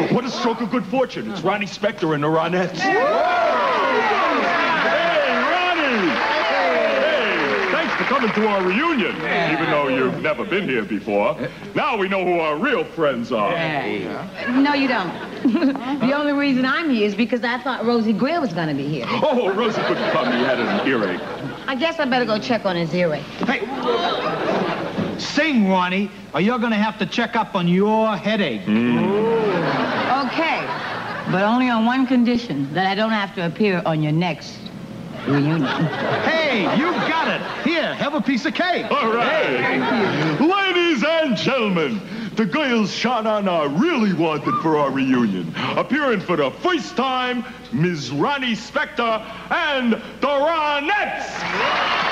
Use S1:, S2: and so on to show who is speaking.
S1: What a stroke of good fortune. It's Ronnie Spector and the Ronettes. Hey, Ronnie! Hey, thanks for coming to our reunion, even though you've never been here before. Now we know who our real friends are.
S2: No, you don't. The only reason I'm here is because I thought Rosie Greer was going to be here.
S1: Oh, Rosie couldn't come. He had an earache.
S2: I guess I better go check on his earache.
S3: Hey, sing, Ronnie, or you're going to have to check up on your headache.
S2: Okay, but only on one condition, that I don't have to appear on your next reunion.
S3: Hey, you got it. Here, have a piece of cake.
S1: All right.
S3: Hey, thank you.
S1: Ladies and gentlemen, the girls Shana are really wanted for our reunion. Appearing for the first time, Ms. Ronnie Spector and the Ronettes.